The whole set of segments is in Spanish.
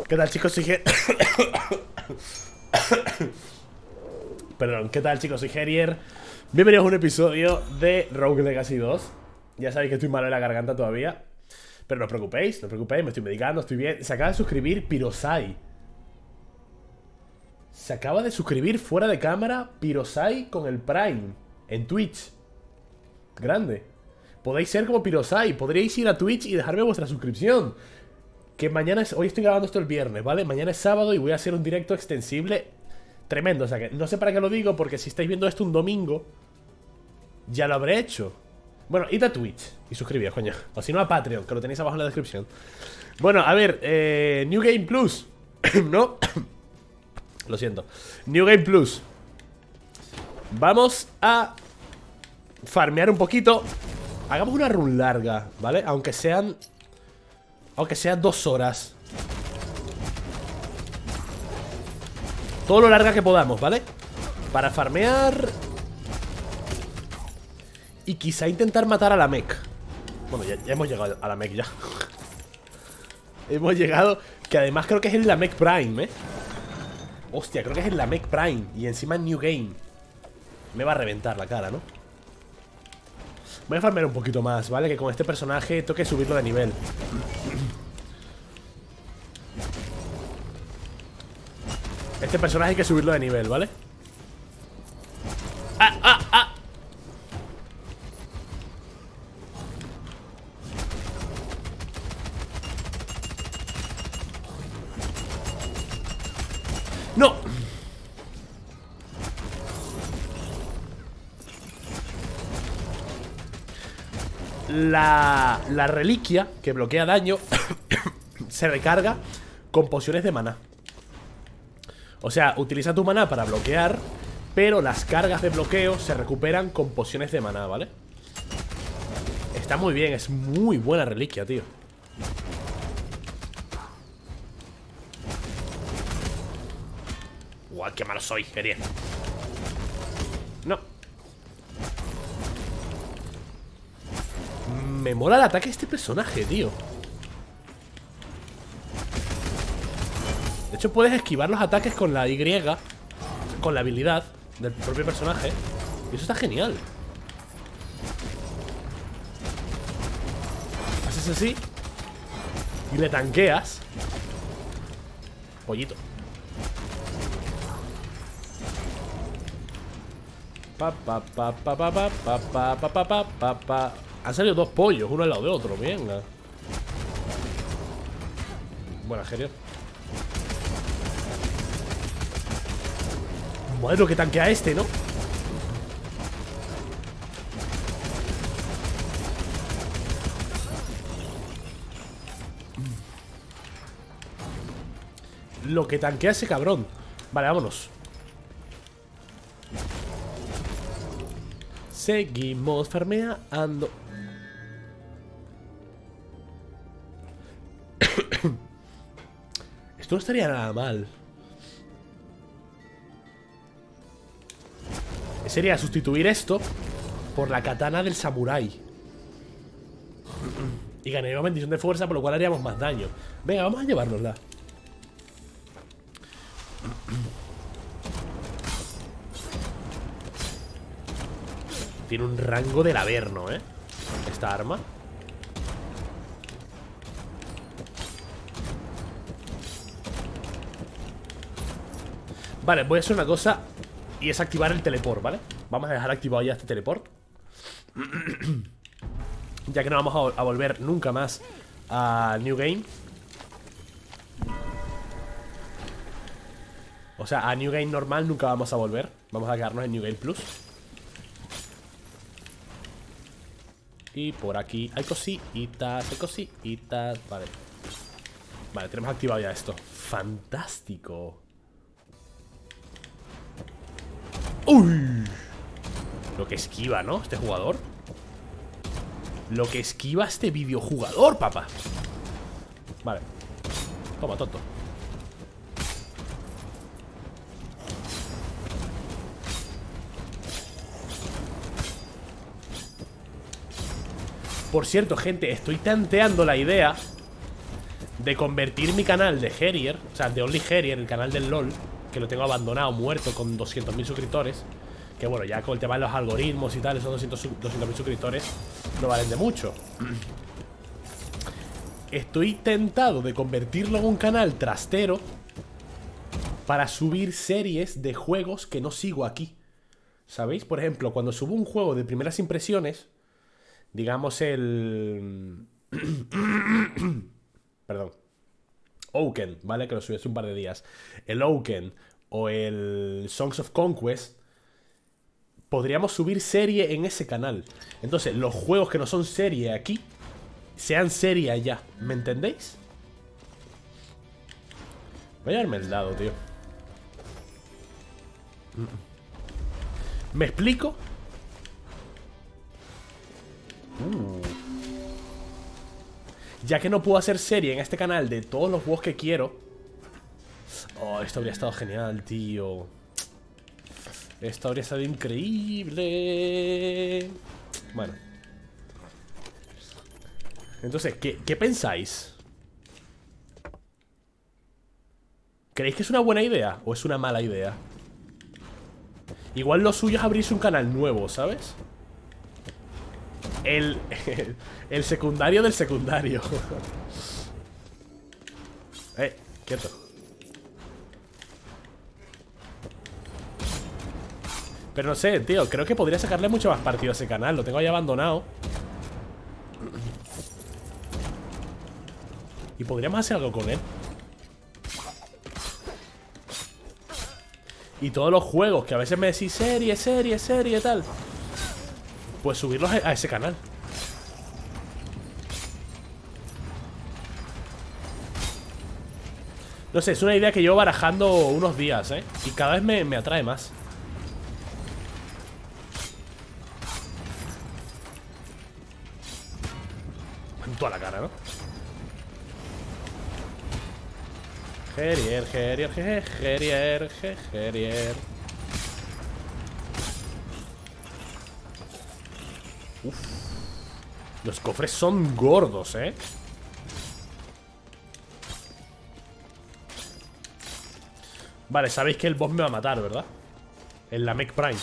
¿Qué tal, chicos? Perdón, ¿qué tal, chicos? Soy Herier. Bienvenidos a un episodio de Rogue Legacy 2. Ya sabéis que estoy malo en la garganta todavía, pero no os preocupéis, no os preocupéis, me estoy medicando, estoy bien. Se acaba de suscribir Pirosai. Se acaba de suscribir fuera de cámara Pirosai con el Prime en Twitch. Grande. Podéis ser como Pirosai, podríais ir a Twitch y dejarme vuestra suscripción. Que mañana es... Hoy estoy grabando esto el viernes, ¿vale? Mañana es sábado y voy a hacer un directo extensible tremendo, o sea que no sé para qué lo digo, porque si estáis viendo esto un domingo ya lo habré hecho. Bueno, id a Twitch y suscribíos, coño. O si no a Patreon, que lo tenéis abajo en la descripción. Bueno, a ver, New Game Plus. ¿No? Lo siento. New Game Plus. Vamos a farmear un poquito. Hagamos una run larga, ¿vale? Aunque sean 2 horas. Todo lo larga que podamos, ¿vale? Para farmear y quizá intentar matar a la mech. Bueno, ya hemos llegado a la mech ya. Hemos llegado. Que además creo que es el la mech Prime, ¿eh? Hostia, creo que es el la mech Prime. Y encima New Game. Me va a reventar la cara, ¿no? Voy a farmear un poquito más, ¿vale? Que con este personaje toque subirlo de nivel. Este personaje hay que subirlo de nivel, ¿vale? ¡Ah, ah, ah! ¡No! La reliquia que bloquea daño se recarga con pociones de maná. O sea, utiliza tu maná para bloquear, pero las cargas de bloqueo se recuperan con pociones de maná, ¿vale? Está muy bien, es muy buena reliquia, tío. Guau, qué malo soy, Herier. No. Me mola el ataque de este personaje, tío. De hecho, puedes esquivar los ataques con la Y, con la habilidad del propio personaje. Y eso está genial. Haces así y le tanqueas. Pollito. Han salido 2 pollos, uno al lado de otro, venga. Buena, Herier. Madre, lo que tanquea este, ¿no? Lo que tanquea ese cabrón. Vale, vámonos. Seguimos farmeando. Esto no estaría nada mal. Sería sustituir esto por la katana del samurái. Y ganaríamos bendición de fuerza, por lo cual haríamos más daño. Venga, vamos a llevárnosla. Tiene un rango del averno, ¿eh? Esta arma. Vale, voy a hacer una cosa. Y es activar el teleport, ¿vale? Vamos a dejar activado ya este teleport. Ya que no vamos a volver nunca más a New Game. O sea, a New Game normal nunca vamos a volver. Vamos a quedarnos en New Game Plus. Y por aquí hay cositas, Vale. Vale, tenemos activado ya esto. Fantástico. ¡Uy! Lo que esquiva, ¿no? Este jugador. Lo que esquiva este videojugador, papá. Vale. Toma, tonto. Por cierto, gente, estoy tanteando la idea de convertir mi canal de Harrier, o sea, de Only Harrier, el canal del LOL, que lo tengo abandonado, muerto, con 200.000 suscriptores. Que bueno, ya con el tema de los algoritmos y tal, esos 200.000 suscriptores no valen de mucho. Estoy tentado de convertirlo en un canal trastero para subir series de juegos que no sigo aquí. ¿Sabéis? Por ejemplo, cuando subo un juego de primeras impresiones, digamos el... Perdón. Oaken, ¿vale? Que lo subí hace un par de días. El Oaken o el Songs of Conquest, podríamos subir serie en ese canal. Entonces, los juegos que no son serie aquí sean serie allá. ¿Me entendéis? Voy a llevarme el dado, tío. ¿Me explico? Ya que no puedo hacer serie en este canal de todos los juegos que quiero. Oh, esto habría estado genial, tío. Esto habría estado increíble. Bueno. Entonces, ¿qué pensáis? ¿Creéis que es una buena idea o es una mala idea? Igual lo suyo es abrirse un canal nuevo, ¿sabes? El secundario del secundario. Quieto. Pero no sé, tío, creo que podría sacarle mucho más partido a ese canal. Lo tengo ahí abandonado. Y podríamos hacer algo con él. Y todos los juegos que a veces me decís serie, tal, pues subirlos a ese canal. No sé, es una idea que llevo barajando unos días, ¿eh? Y cada vez me atrae más. En toda la cara, ¿no? Harrier. Uf. Los cofres son gordos, ¿eh? Vale, sabéis que el boss me va a matar, ¿verdad? En la Mech Prime.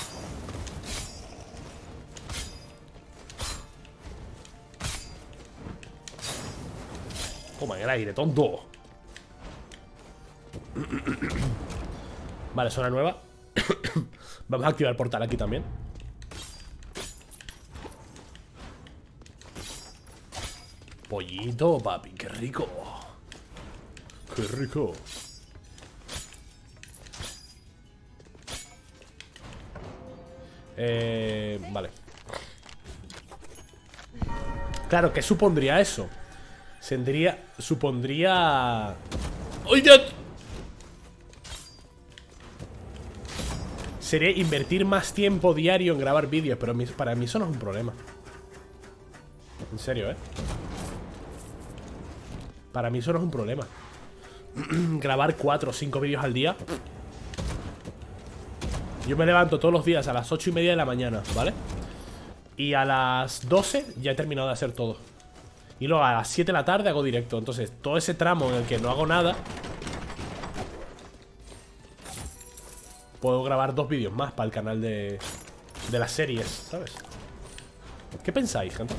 Toma, en el aire, tonto. Vale, zona nueva. Vamos a activar el portal aquí también. Pollito, papi, qué rico. Qué rico. Vale. Claro, ¿qué supondría eso? Supondría... ¡Oye! Sería invertir más tiempo diario en grabar vídeos. Pero para mí eso no es un problema. En serio, ¿eh? Para mí eso no es un problema. Grabar 4 o 5 vídeos al día. Yo me levanto todos los días a las 8:30 de la mañana, ¿vale? Y a las 12 ya he terminado de hacer todo. Y luego a las 7 de la tarde hago directo. Entonces todo ese tramo en el que no hago nada, puedo grabar 2 vídeos más para el canal de las series, ¿sabes? ¿Qué pensáis, gente?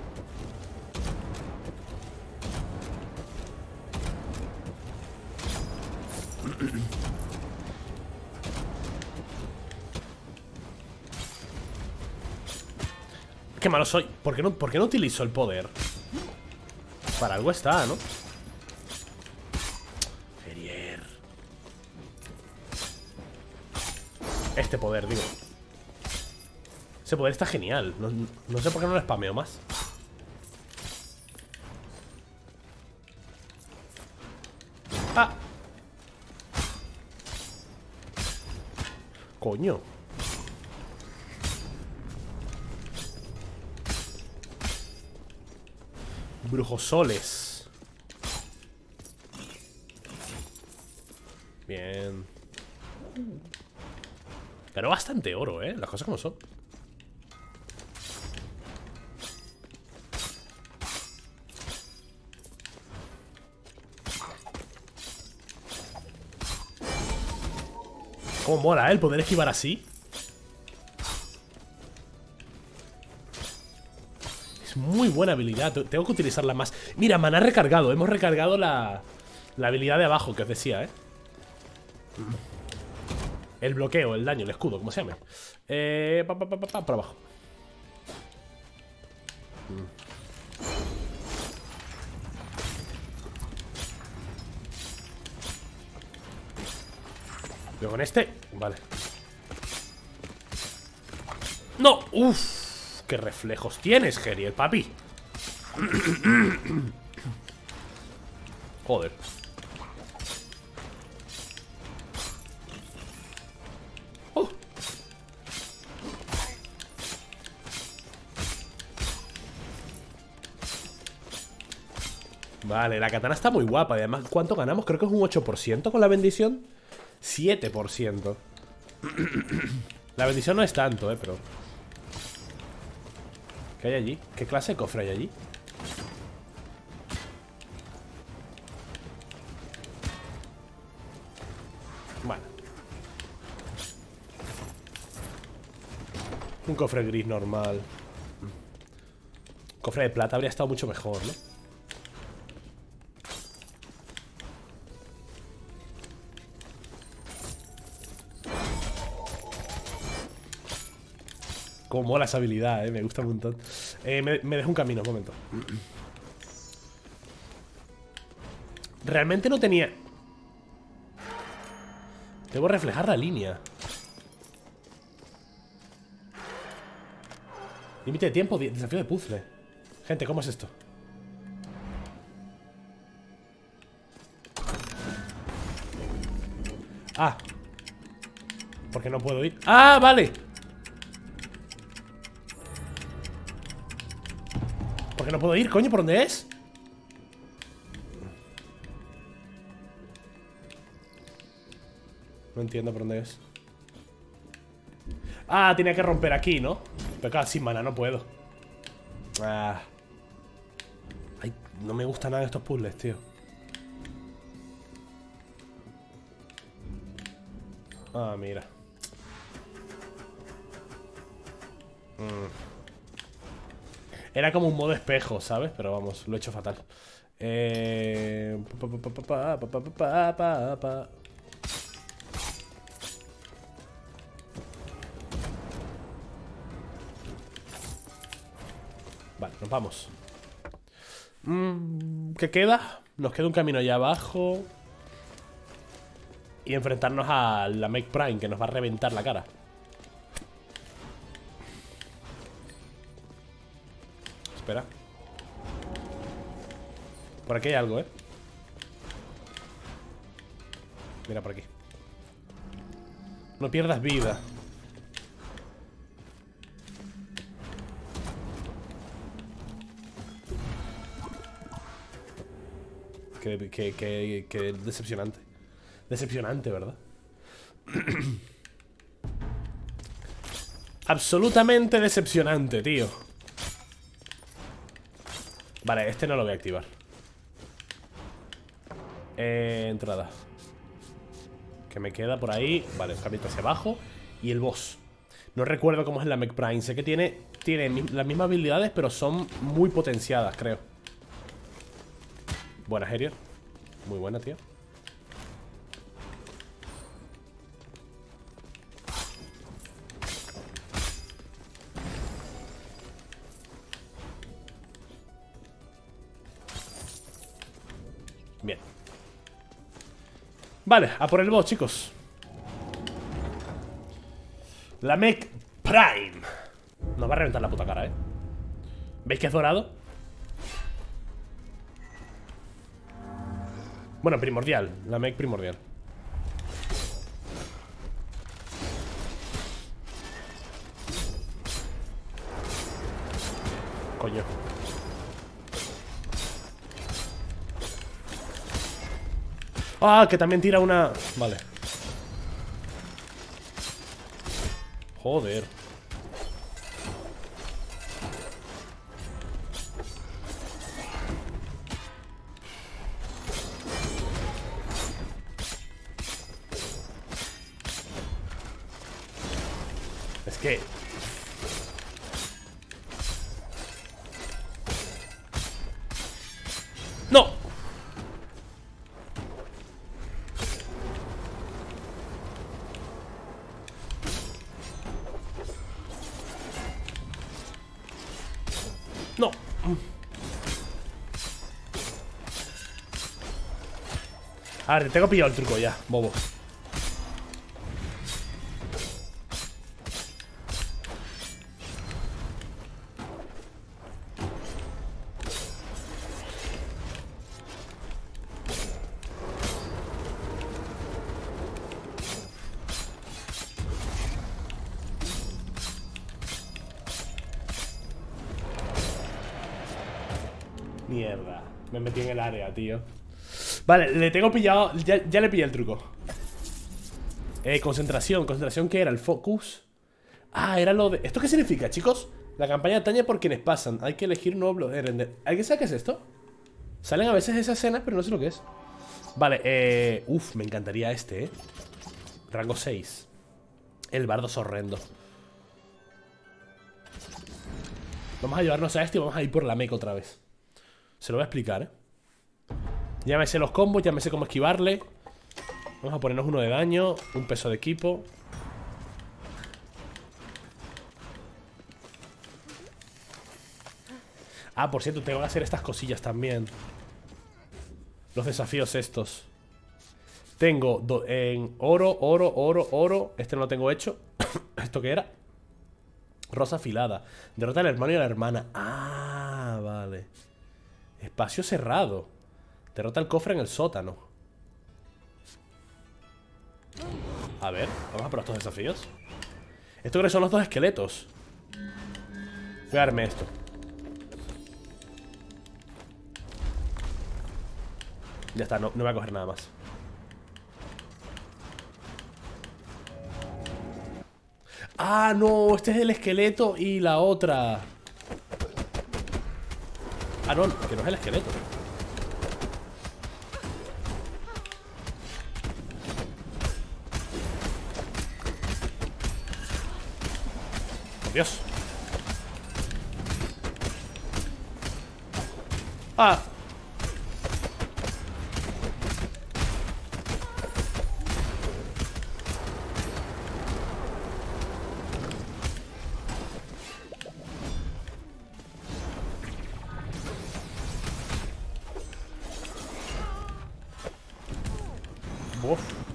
Qué malo soy. ¿Por qué no utilizo el poder? Para algo está, ¿no? Harrier. Este poder, digo. Ese poder está genial. No sé por qué no lo spameo más. ¡Ah! Coño. Brujosoles. Bien. Pero bastante oro, ¿eh? Las cosas como son. Cómo mola, ¿eh? El poder esquivar así. Es muy buena habilidad. Tengo que utilizarla más. Mira, maná recargado. Hemos recargado la habilidad de abajo que os decía, ¿eh? El bloqueo, el daño, el escudo, como se llame. Por abajo. Yo con este, vale. ¡No! ¡Uf! ¡Qué reflejos tienes, Geriel, papi! Joder. Vale, la katana está muy guapa. Y además, ¿cuánto ganamos? Creo que es un 8% con la bendición. 7%. La bendición no es tanto, pero... ¿Qué hay allí? ¿Qué clase de cofre hay allí? Bueno. Un cofre gris normal. Cofre de plata habría estado mucho mejor, ¿no? Como mola esa habilidad, me gusta un montón. Me dejo un camino, un momento. Realmente no tenía... Debo reflejar la línea. Límite de tiempo, desafío de puzzle. Gente, ¿cómo es esto? Ah. ¿Por qué no puedo ir? ¡Ah, vale! ¿Por qué no puedo ir, coño? ¿Por dónde es? No entiendo por dónde es. Ah, tenía que romper aquí, ¿no? Pero claro, sin mana no puedo. Ah. Ay, no me gusta nada de estos puzzles, tío. Ah, mira. Era como un modo espejo, ¿sabes? Pero vamos, lo he hecho fatal. Vale, nos vamos. ¿Qué queda? Nos queda un camino allá abajo. Y enfrentarnos a la Meg Prime, que nos va a reventar la cara. Espera. Por aquí hay algo, ¿eh? Mira por aquí. No pierdas vida. Qué decepcionante. Decepcionante, ¿verdad? Absolutamente decepcionante, tío. Vale, este no lo voy a activar. Entrada. Que me queda por ahí. Vale, un camino hacia abajo. Y el boss. No recuerdo cómo es la Meg Prime. Sé que tiene las mismas habilidades, pero son muy potenciadas, creo. Buena, Herier. Muy buena, tío. Bien. Vale, a por el boss, chicos. La Meg Prime. Nos va a reventar la puta cara, ¿eh? ¿Veis que es dorado? Bueno, primordial. La Meg primordial. Coño. Ah, que también tira una... Vale. Joder. que... ¡No! ¡No! A ver, te tengo pillado el truco ya, bobo. Mierda, me metí en el área, tío. Vale, le tengo pillado. Ya le pillé el truco. Concentración. ¿Concentración qué era? ¿El focus? Ah, era lo de... ¿Esto qué significa, chicos? La campaña atañe por quienes pasan. Hay que elegir un nuevo bloque de render. ¿Alguien sabe qué es esto? Salen a veces esas escenas, pero no sé lo que es. Vale, uf, me encantaría este, Rango 6. El bardo es horrendo. Vamos a llevarnos a este y vamos a ir por la meca otra vez. Se lo voy a explicar, Ya me sé los combos, ya me sé cómo esquivarle. Vamos a ponernos uno de daño, un peso de equipo. Ah, por cierto, tengo que hacer estas cosillas también. Los desafíos estos. Tengo en oro. Este no lo tengo hecho. ¿Esto qué era? Rosa afilada. Derrota al hermano y a la hermana. Ah, vale. Espacio cerrado. Derrota al cofre en el sótano. A ver, vamos a por estos desafíos. Esto creo que son los dos esqueletos. Voy a darme esto. Ya está, no voy a coger nada más. Ah, no, este es el esqueleto y la otra. Ah, no, que no es el esqueleto. Dios. Ah. Uf.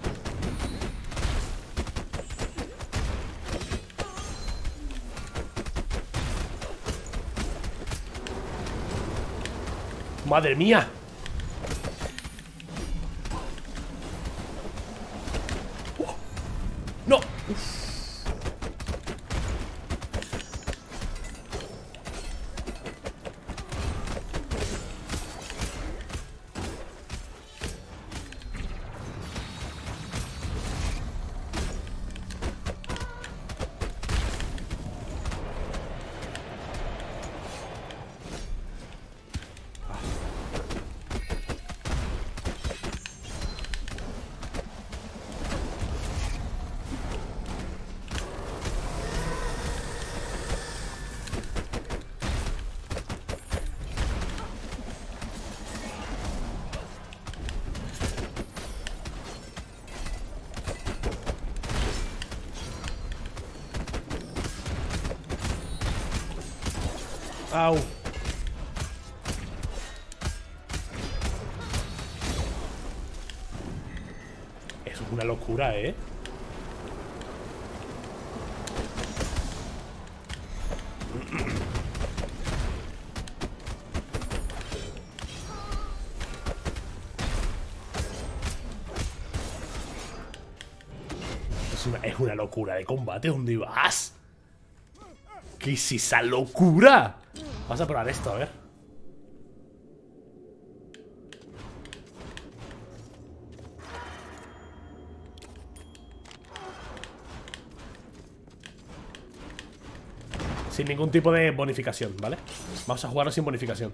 ¡Madre mía! ¡No! Uf. Au. Eso es una locura, ¿eh? Es una locura de combate. ¿Dónde vas? ¿Qué es esa locura? Vamos a probar esto, a ver. Sin ningún tipo de bonificación, ¿vale? Vamos a jugarlo sin bonificación.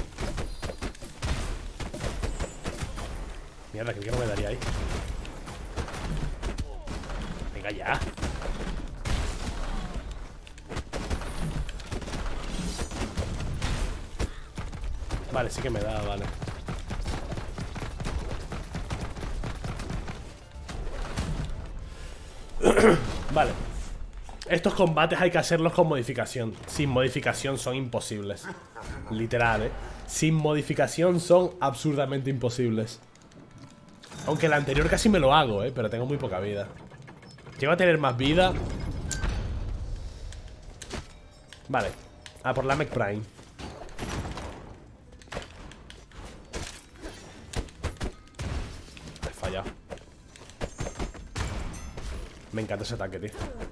Mierda, que no me daría ahí. Venga ya. Vale, sí que me da, vale. Vale. Estos combates hay que hacerlos con modificación. Sin modificación son imposibles. Literal, sin modificación son absurdamente imposibles. Aunque el anterior casi me lo hago, pero tengo muy poca vida. Llego a tener más vida. Vale. A por la Mech Prime. He fallado. Me encanta ese ataque, tío.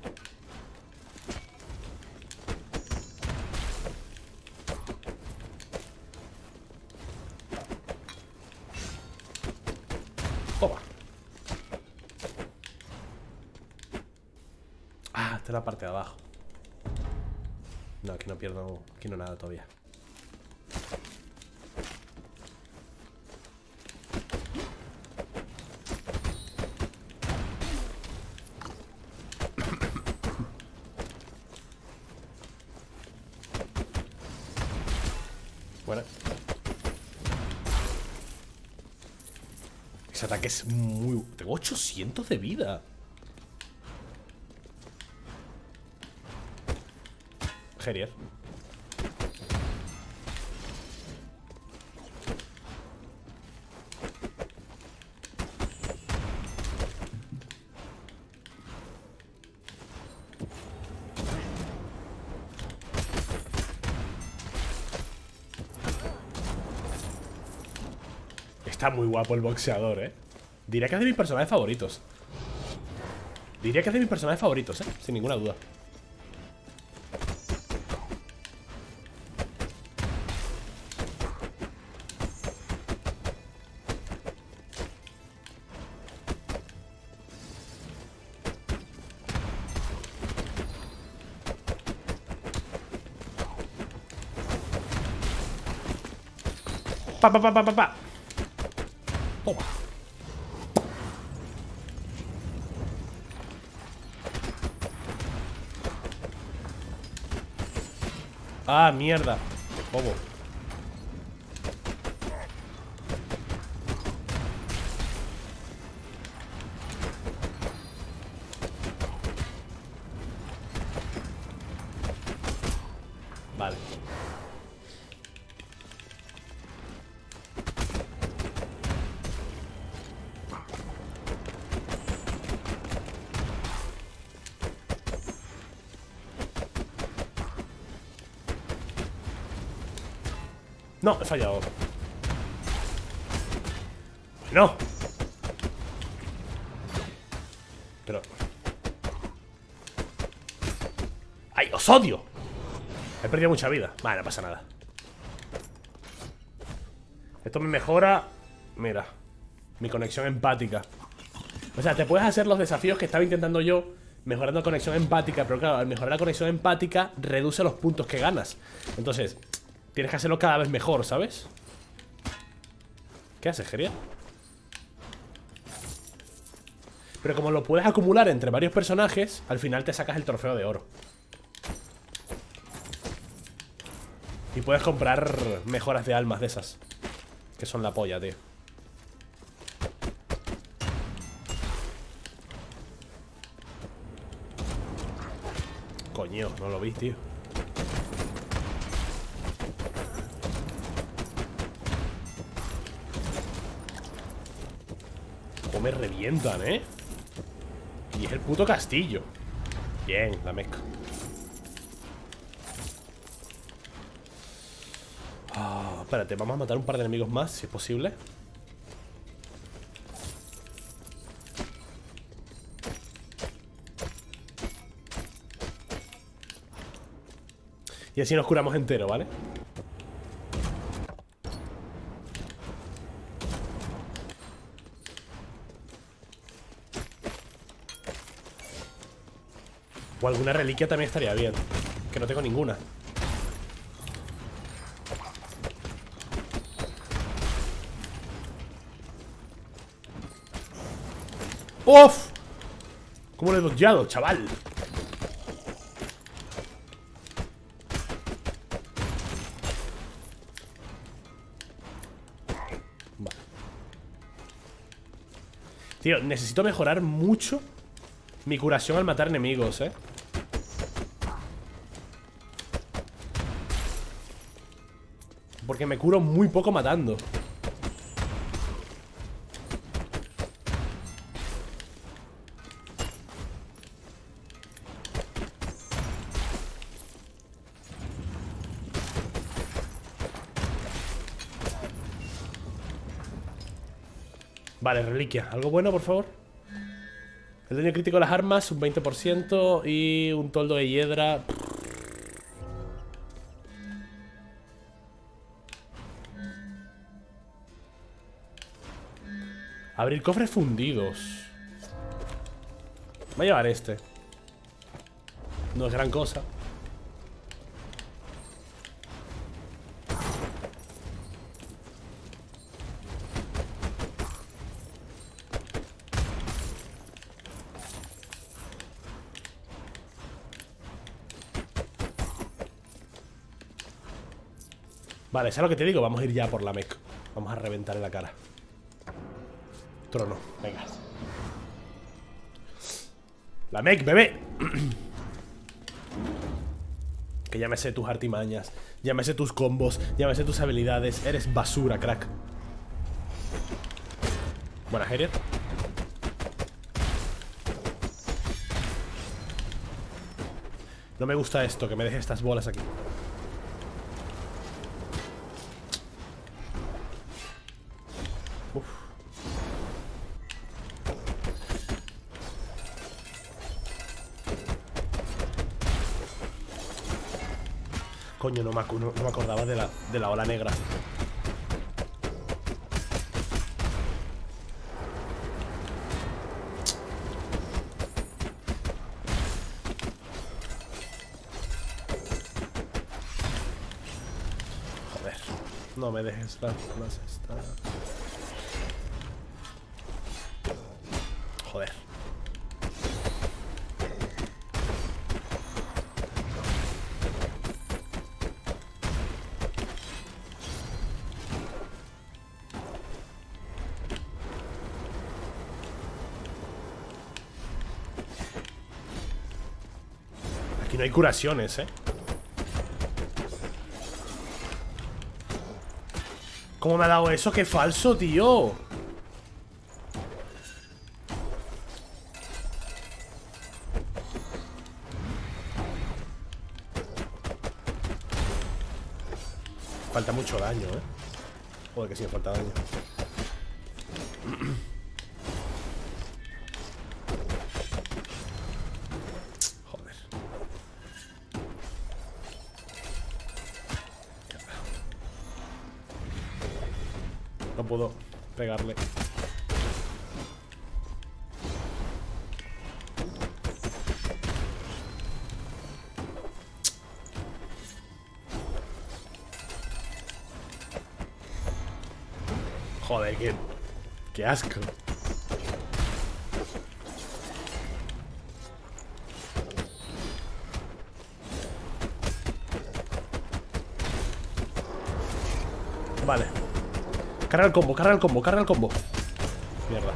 Toma. Ah, esta es la parte de abajo. No, aquí no pierdo. Aquí no nada todavía. Bueno. Ese ataque es muy... Tengo 800 de vida. Gerier. Está muy guapo el boxeador, Diría que es de mis personajes favoritos. Diría que es de mis personajes favoritos, sin ninguna duda. Pa, pa, pa, pa, pa, pa. Toma. Ah, mierda. Bobo. Vale. No, he fallado. No. Pero... ¡Ay, os odio! He perdido mucha vida. Vale, no pasa nada. Esto me mejora... Mira, mi conexión empática. O sea, te puedes hacer los desafíos que estaba intentando yo, mejorando conexión empática. Pero claro, al mejorar la conexión empática, reduce los puntos que ganas. Entonces... tienes que hacerlo cada vez mejor, ¿sabes? ¿Qué haces, Geria? Pero como lo puedes acumular entre varios personajes, al final te sacas el trofeo de oro. Y puedes comprar mejoras de almas de esas, que son la polla, tío. Coño, no lo vi, tío. Cómo me revientan, Y es el puto castillo. Bien, la mezcla. Espérate, vamos a matar un par de enemigos más, si es posible. Y así nos curamos entero, ¿vale? O alguna reliquia también estaría bien. Que no tengo ninguna. ¡Uf! ¿Cómo lo he dodgeado, chaval? Vale. Tío, necesito mejorar mucho mi curación al matar enemigos, porque me curo muy poco matando. Vale, reliquia. ¿Algo bueno, por favor? El daño crítico de las armas, un 20%. Y un toldo de hiedra. Abrir cofres fundidos. Voy a llevar este. No es gran cosa. Vale, ¿sabes lo que te digo? Vamos a ir ya por la mech. Vamos a reventar en la cara. Trono, venga. La mech, bebé. Que ya me sé tus artimañas. Ya me sé tus combos. Ya me sé tus habilidades. Eres basura, crack. Buena, Harriet. No me gusta esto, que me deje estas bolas aquí. Uf. Coño, no me acordaba de la ola negra. Joder, no me dejes las estas. Joder. Aquí no hay curaciones, ¿Cómo me ha dado eso? ¡Qué falso, tío! Falta mucho daño, Joder, que sí me falta daño. Joder. No puedo pegarle. Joder, qué asco. Vale. Carga el combo, carga el combo, carga el combo. Mierda.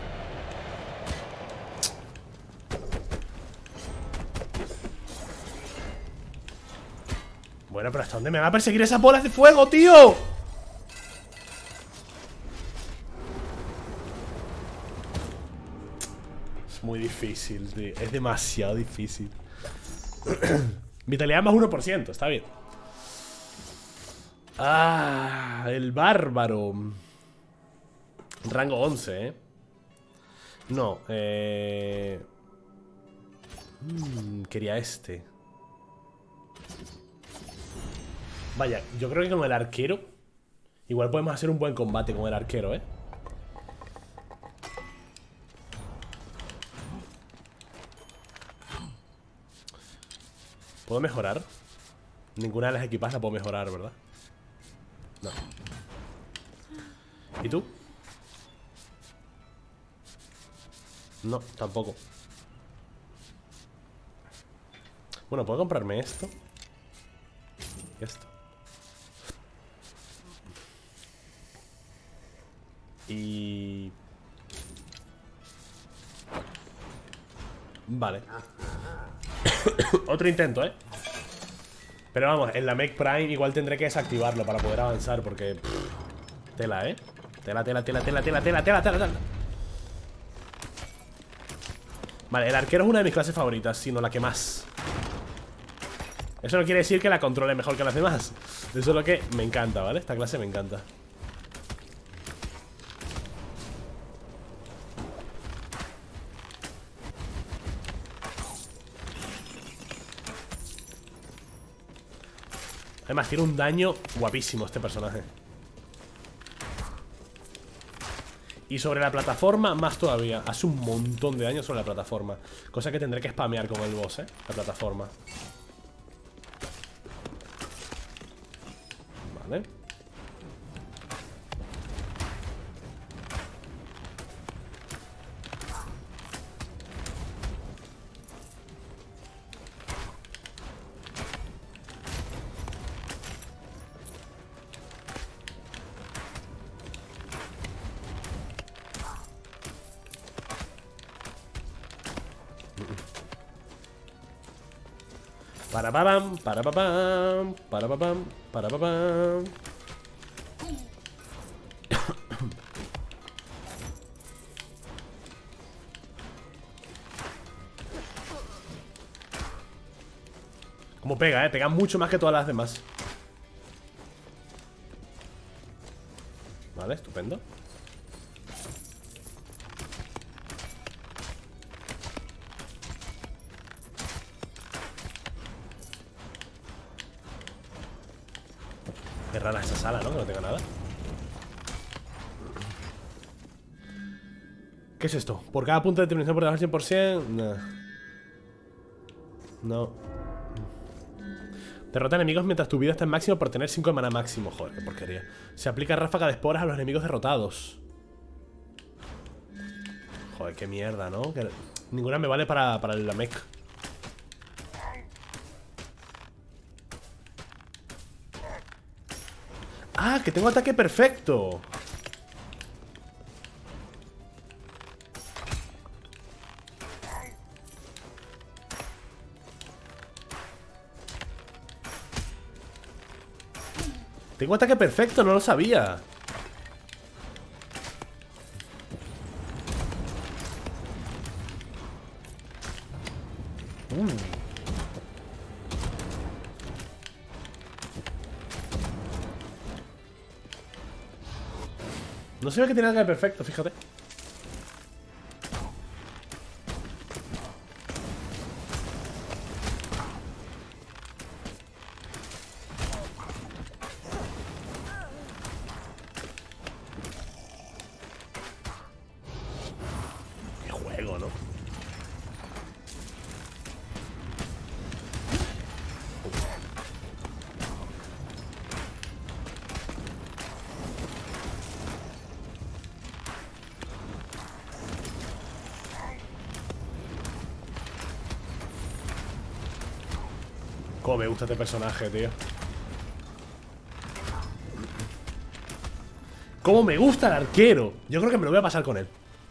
Bueno, pero ¿hasta dónde me van a perseguir esas bolas de fuego, tío? Es muy difícil, tío. Es demasiado difícil. Vitalidad más 1%, está bien. Ah, el bárbaro. Rango 11, No, quería este. Vaya, yo creo que con el arquero igual podemos hacer un buen combate con el arquero, ¿Puedo mejorar? Ninguna de las equipas la puedo mejorar, ¿verdad? No. ¿Y tú? No, tampoco. Bueno, puedo comprarme esto y esto. Y... Vale. Otro intento, ¿eh? Pero vamos, en la Mech Prime igual tendré que desactivarlo para poder avanzar porque... tela, ¿eh? Tela. Vale, el arquero es una de mis clases favoritas, sino la que más. Eso no quiere decir que la controle mejor que las demás. Eso es lo que me encanta, ¿vale? Esta clase me encanta. Además, tiene un daño guapísimo este personaje. Y sobre la plataforma, más todavía. Hace un montón de daño sobre la plataforma. Cosa que tendré que spamear con el boss, la plataforma. Vale. Para papam, para papam, para papam, para papam. Como pega, pega mucho más que todas las demás. Vale, estupendo. Qué rara esa sala, ¿no? Que no tenga nada. ¿Qué es esto? Por cada punto de determinación por debajo del 100%. Nah. No. Derrota enemigos mientras tu vida está en máximo por tener 5 de mana máximo. Joder, qué porquería. Se aplica ráfaga de esporas a los enemigos derrotados. Joder, qué mierda, ¿no? Que ninguna me vale para la mech. ¡Ah! ¡Que tengo ataque perfecto! Tengo ataque perfecto, no lo sabía. No se ve que tiene ataque perfecto, fíjate. Qué juego, ¿no? Cómo me gusta este personaje, tío. Cómo me gusta el arquero. Yo creo que me lo voy a pasar con él.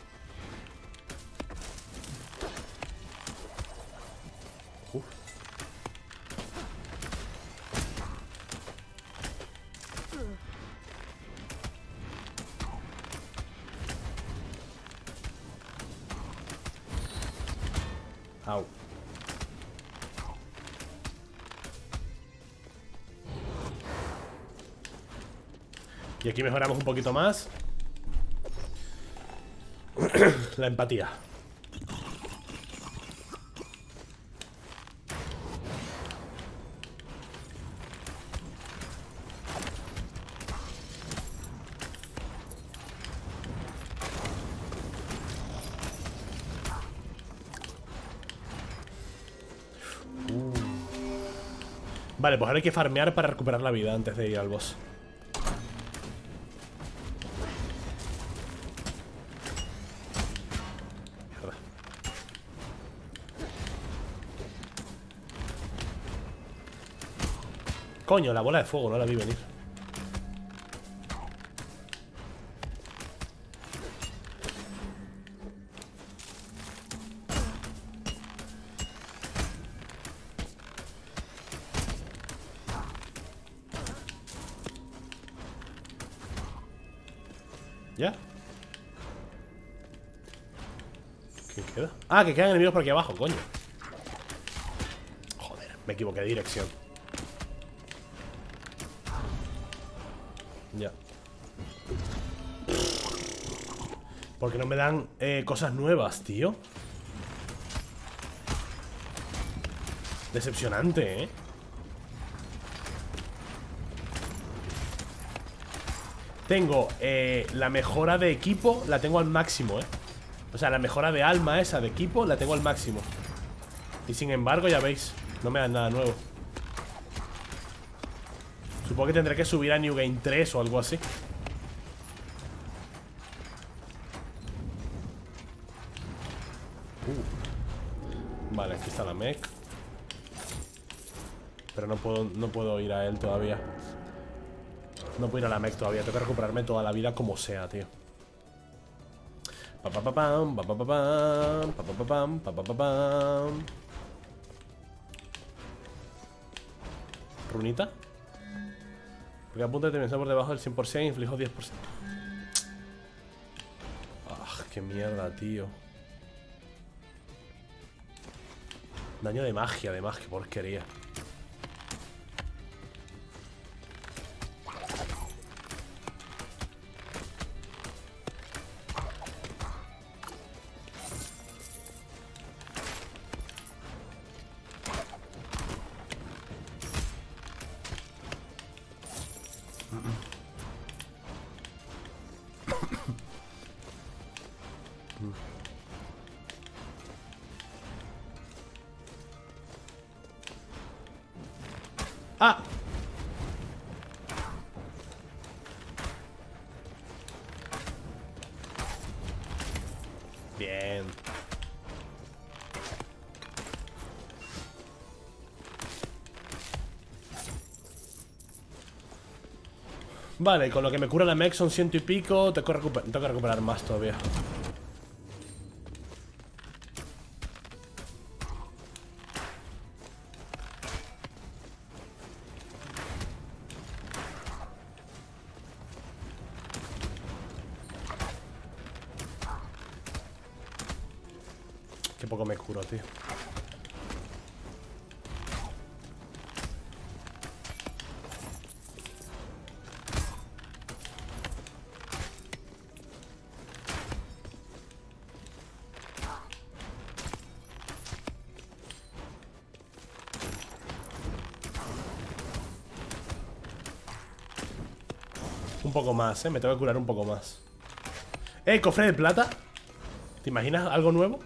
Uf. Au. Y aquí mejoramos un poquito más la empatía. Vale, pues ahora hay que farmear para recuperar la vida antes de ir al boss. Coño, la bola de fuego, no la vi venir. ¿Ya? ¿Qué queda? Ah, que quedan enemigos por aquí abajo, coño. Joder, me equivoqué de dirección. Ya. ¿Por qué no me dan cosas nuevas, tío? Decepcionante, ¿eh? Tengo la mejora de equipo, la tengo al máximo, ¿eh? O sea, la mejora de alma esa de equipo la tengo al máximo. Y sin embargo, ya veis, no me dan nada nuevo. Supongo que tendré que subir a New Game 3 o algo así. Vale, aquí está la mech. Pero no puedo ir a él todavía. No puedo ir a la mech todavía. Tengo que recuperarme toda la vida como sea, tío. ¿Runita? Porque a punto de terminar por debajo del 100%, inflijo 10%. Ah, qué mierda, tío. Daño de magia, además, qué porquería. ¡Ah! Bien. Vale, con lo que me cura la mech son 100 y pico. Tengo que recuperar más todavía. Qué poco me curo, tío. Un poco más, me tengo que curar un poco más. Cofre de plata. ¿Te imaginas algo nuevo?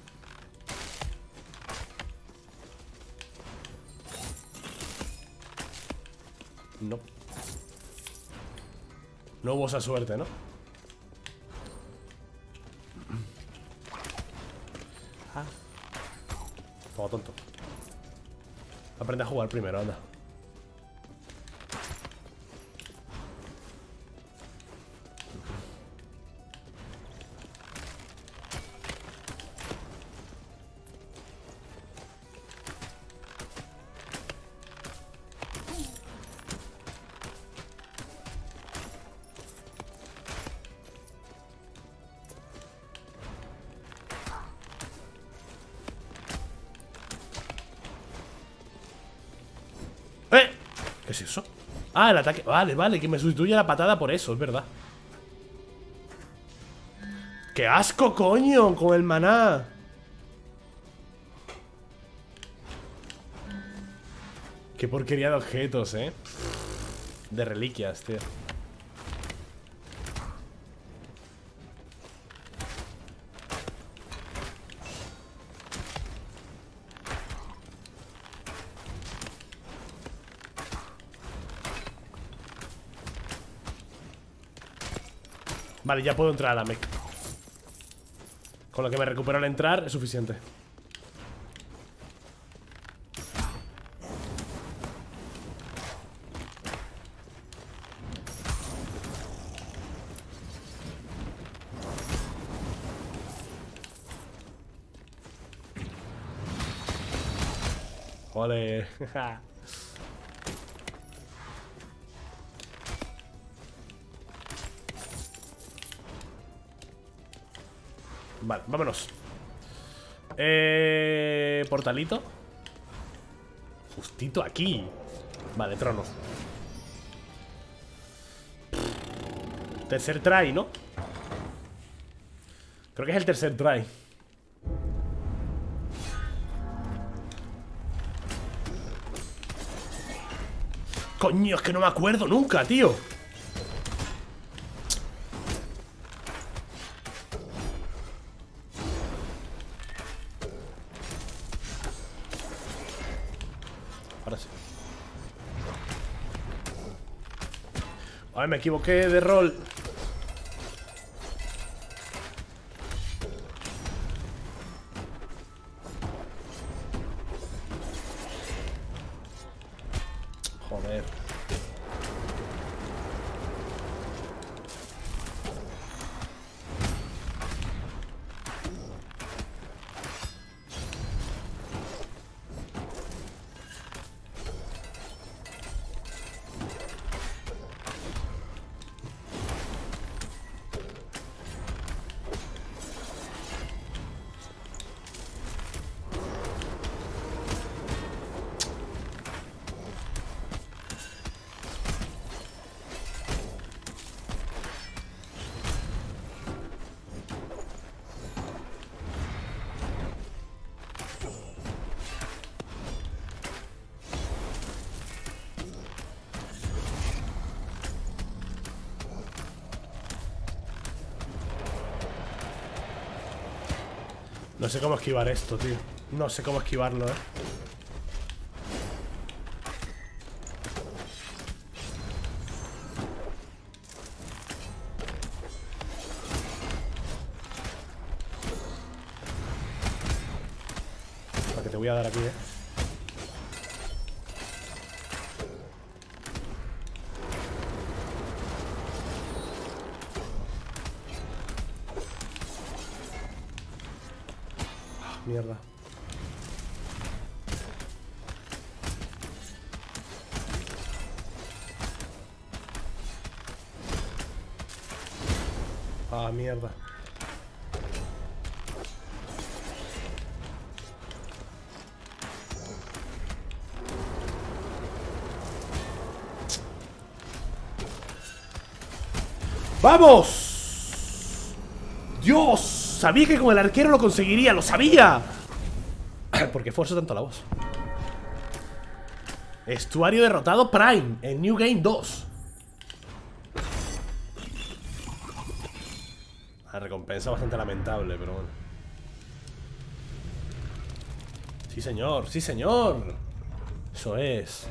No. No hubo esa suerte, ¿no? Ah. Toma, tonto. Aprende a jugar primero, anda. ¿Qué es eso? Ah, el ataque. Vale, vale, que me sustituye la patada por eso, es verdad. ¡Qué asco, coño! Con el maná. Qué porquería de objetos, de reliquias, tío. Vale, ya puedo entrar a la mech. Con lo que me recupero al entrar es suficiente. Ole. Vale, vámonos. Portalito. Justito aquí. Vale, trono. Tercer try, ¿no? Creo que es el tercer try. Coño, es que no me acuerdo nunca, tío. Ahora sí. Ay, me equivoqué de rol. Joder. No sé cómo esquivar esto, tío. No sé cómo esquivarlo, Para que te voy a dar aquí, Mierda. Ah, mierda. ¡Vamos! ¡Dios! Sabía que con el arquero lo conseguiría, ¡lo sabía! ¿Por qué esfuerzo tanto la voz? Estuario derrotado Prime en New Game 2. La recompensa bastante lamentable, pero bueno. Sí, señor, sí, señor. Eso es.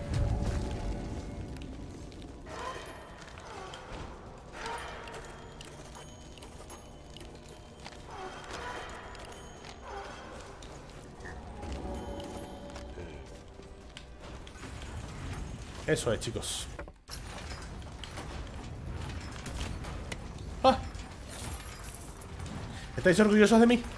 Eso es, chicos. ¡Ah! ¿Estáis orgullosos de mí?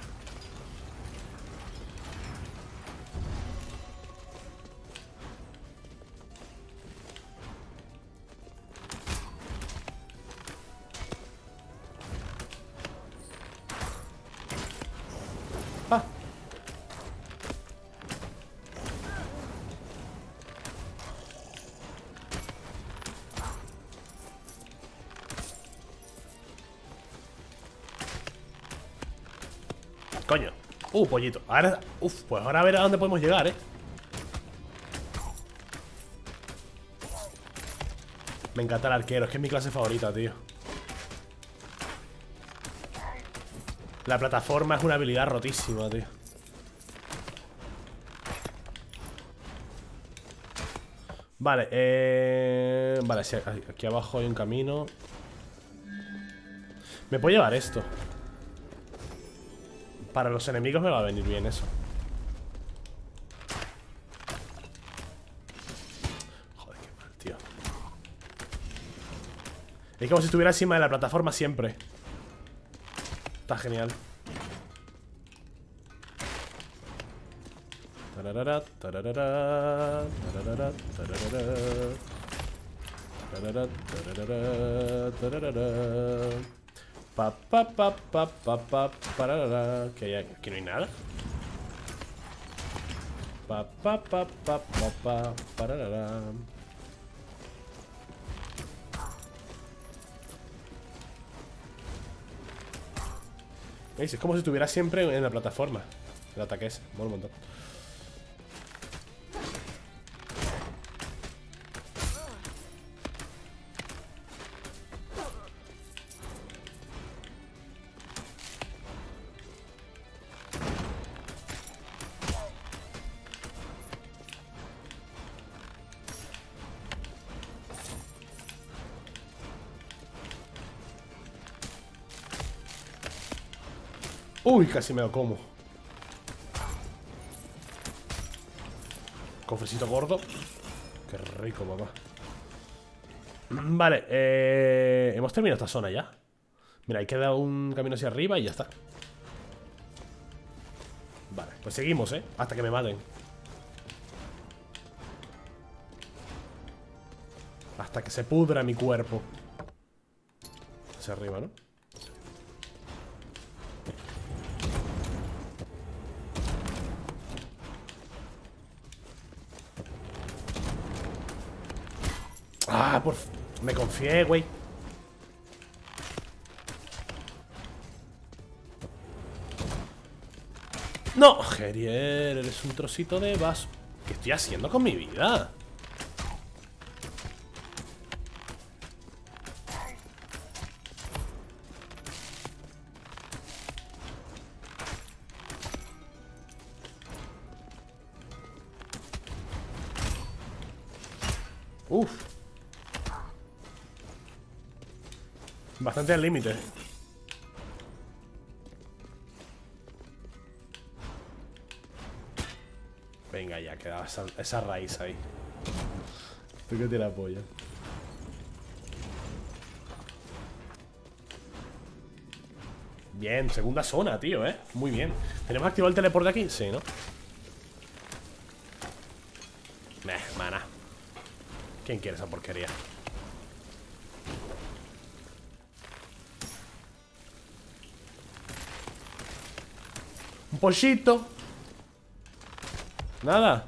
¡Ah! Coño. Pollito. Ahora, pues ahora a ver a dónde podemos llegar, Me encanta el arquero, es que es mi clase favorita, tío. La plataforma es una habilidad rotísima, tío. Vale, vale, sí, aquí abajo hay un camino. Me puedo llevar esto. Para los enemigos me va a venir bien eso. Joder, qué mal, tío. Es como si estuviera encima de la plataforma siempre. Está genial. Tararara, tararara, tararara, tararara. Tararara, tararara, tararara. Pa, pa, pa, pa, pa, pa, pararara. Que aquí no hay nada. Pa, pa, pa, pa, pa, pa, pararara. ¿Veis? Es como si estuviera siempre en la plataforma. El ataque ese, mola un montón. Uy, casi me lo como. Cofrecito gordo. Qué rico, mamá. Vale, hemos terminado esta zona ya. Mira, ahí queda un camino hacia arriba y ya está. Vale, pues seguimos, hasta que me maten. Hasta que se pudra mi cuerpo. Hacia arriba, ¿no? Ah, me confié, güey. No, Gerier, eres un trocito de vaso. ¿Qué estoy haciendo con mi vida? Uf. Bastante al límite. Venga, ya queda esa raíz ahí. ¿Tú qué te la polla? Bien, segunda zona, tío, muy bien. ¿Tenemos activado el teleporte aquí? Sí, ¿no? Mana. ¿Quién quiere esa porquería? Un pollito. Nada.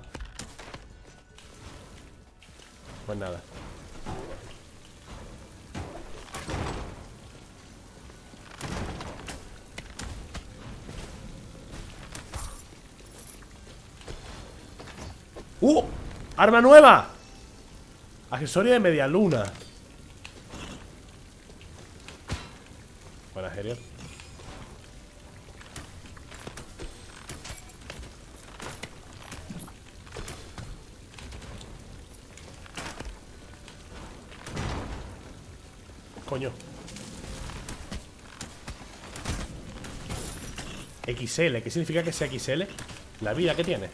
Pues nada. ¡Arma nueva! Accesorio de media luna. Buena, Gerier. Coño. XL, ¿qué significa que sea XL? La vida que tiene.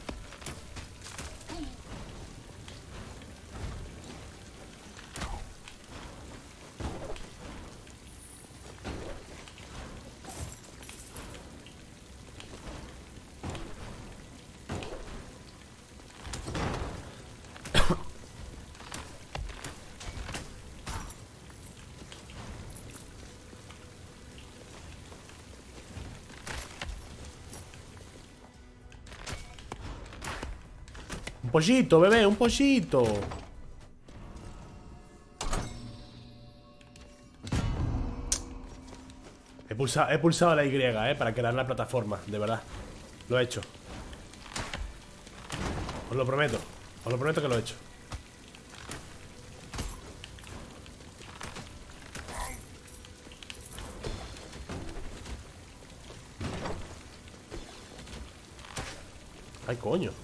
Un pollito, bebé, un pollito. He pulsado la Y, para crear la plataforma, de verdad. Lo he hecho. Os lo prometo. Os lo prometo que lo he hecho. Ay, coño.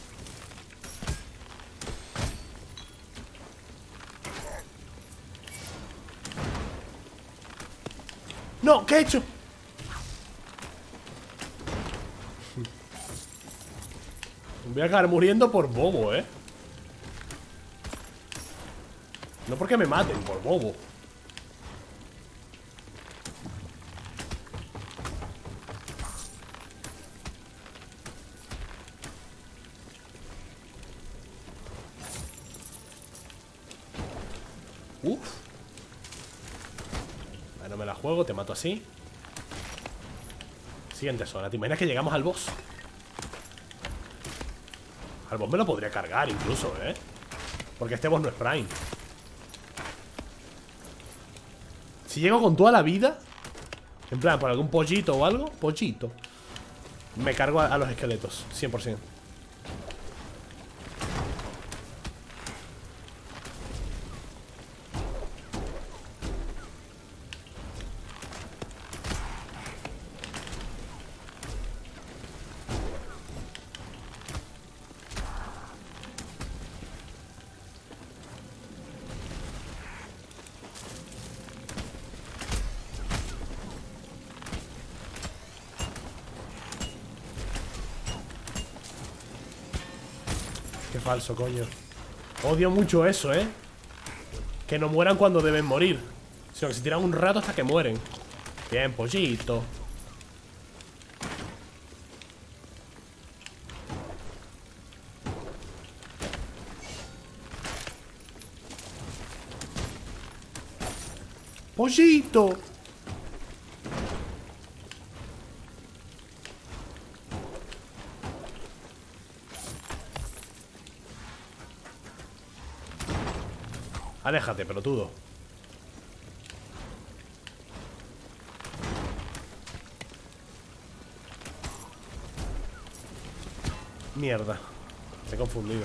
No, ¿qué he hecho? Me voy a acabar muriendo por bobo, No porque me maten, por bobo. Uf. No me la juego, te mato así. Siguiente zona. ¿Te imaginas que llegamos al boss? Al boss me lo podría cargar incluso, ¿eh? Porque este boss no es Prime. Si llego con toda la vida, en plan, por algún pollito o algo, pollito, me cargo a los esqueletos, 100%. Qué falso, coño. Odio mucho eso, ¿eh? Que no mueran cuando deben morir, sino que se tiran un rato hasta que mueren. Bien, pollito. ¡Pollito! Aléjate, pelotudo. Mierda. Me he confundido.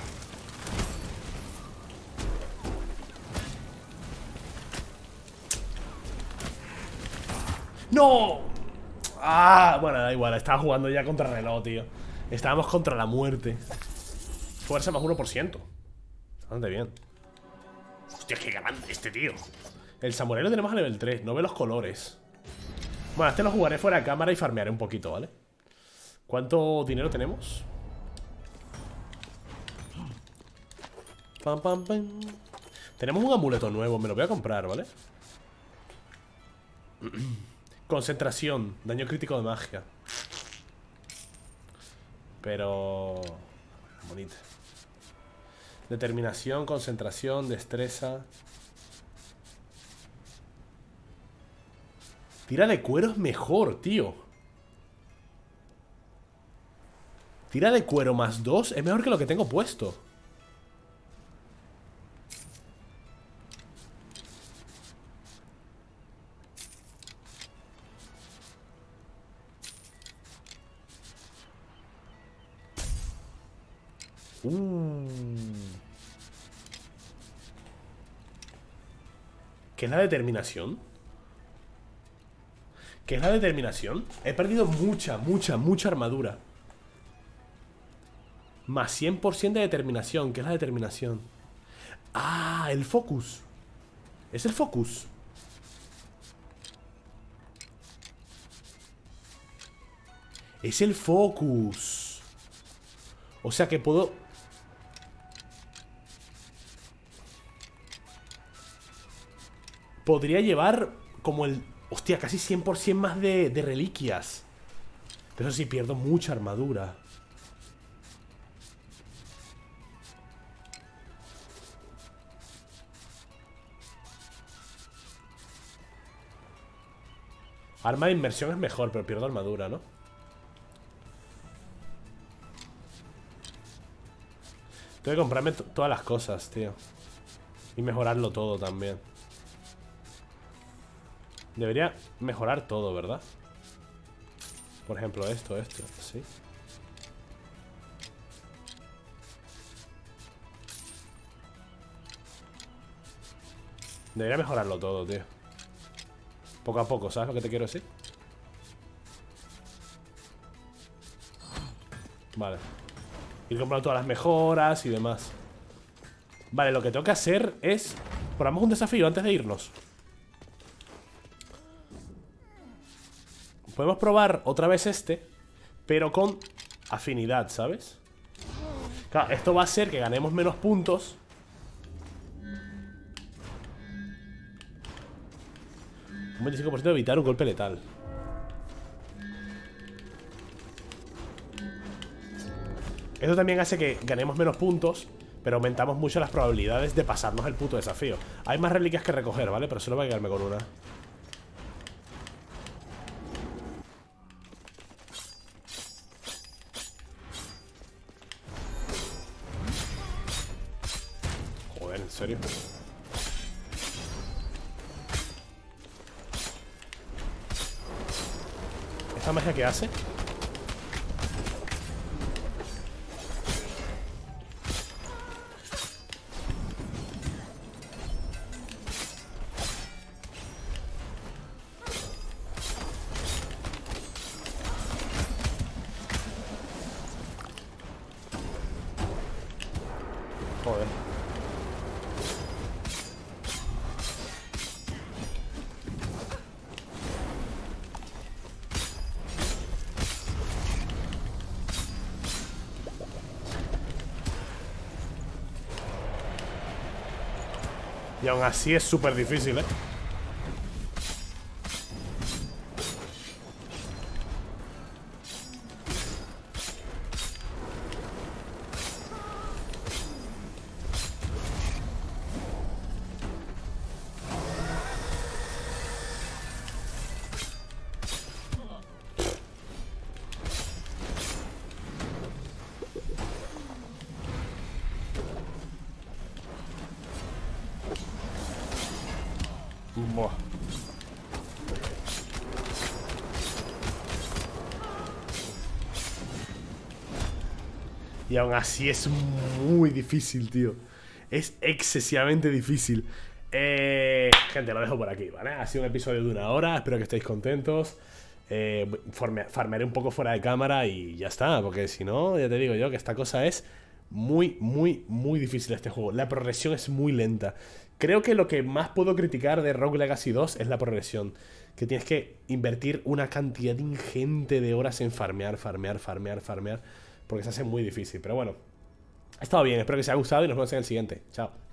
¡No! Ah, bueno, da igual. Estaba jugando ya contra reloj, tío. Estábamos contra la muerte. Fuerza más 1%. Bastante bien. Hostia, qué grande este tío. El samurai lo tenemos a nivel 3. No ve los colores. Bueno, este lo jugaré fuera de cámara y farmearé un poquito, ¿vale? ¿Cuánto dinero tenemos? Pam, pam, pam. Tenemos un amuleto nuevo. Me lo voy a comprar, ¿vale? Concentración. Daño crítico de magia. Pero... bonito. Determinación, concentración, destreza. Tira de cuero es mejor, tío. Tira de cuero más 2 es mejor que lo que tengo puesto. ¿Qué es la determinación? ¿Qué es la determinación? He perdido mucha armadura. Más 100% de determinación. ¿Qué es la determinación? Ah, el focus. Es el focus. Es el focus. O sea que puedo... podría llevar como el... hostia, casi 100% más de reliquias. Pero eso sí, pierdo mucha armadura. Arma de inmersión es mejor, pero pierdo armadura, ¿no? Tengo que comprarme todas las cosas, tío. Y mejorarlo todo también. Debería mejorar todo, ¿verdad? Por ejemplo, esto, sí. Debería mejorarlo todo, tío. Poco a poco, ¿sabes lo que te quiero decir? Vale. Ir comprando todas las mejoras y demás. Vale, lo que tengo que hacer es... probamos un desafío antes de irnos. Podemos probar otra vez este, pero con afinidad, ¿sabes? Claro, esto va a hacer que ganemos menos puntos. Un 25% de evitar un golpe letal. Esto también hace que ganemos menos puntos, pero aumentamos mucho las probabilidades de pasarnos el puto desafío. Hay más reliquias que recoger, ¿vale? Pero solo voy a quedarme con una. Joder, ¿en serio? ¿Esta magia qué hace? Joder. Y aún así es súper difícil, ¿eh? Buah. Y aún así es muy difícil, tío. Es excesivamente difícil. Gente, lo dejo por aquí, ¿vale? Ha sido un episodio de 1 hora. Espero que estéis contentos. Farmearé un poco fuera de cámara y ya está. Porque si no, ya te digo yo que esta cosa es muy, muy, muy difícil este juego. La progresión es muy lenta. Creo que lo que más puedo criticar de Rogue Legacy 2 es la progresión. Que tienes que invertir una cantidad ingente de horas en farmear. Porque se hace muy difícil. Pero bueno, ha estado bien. Espero que os haya gustado y nos vemos en el siguiente. Chao.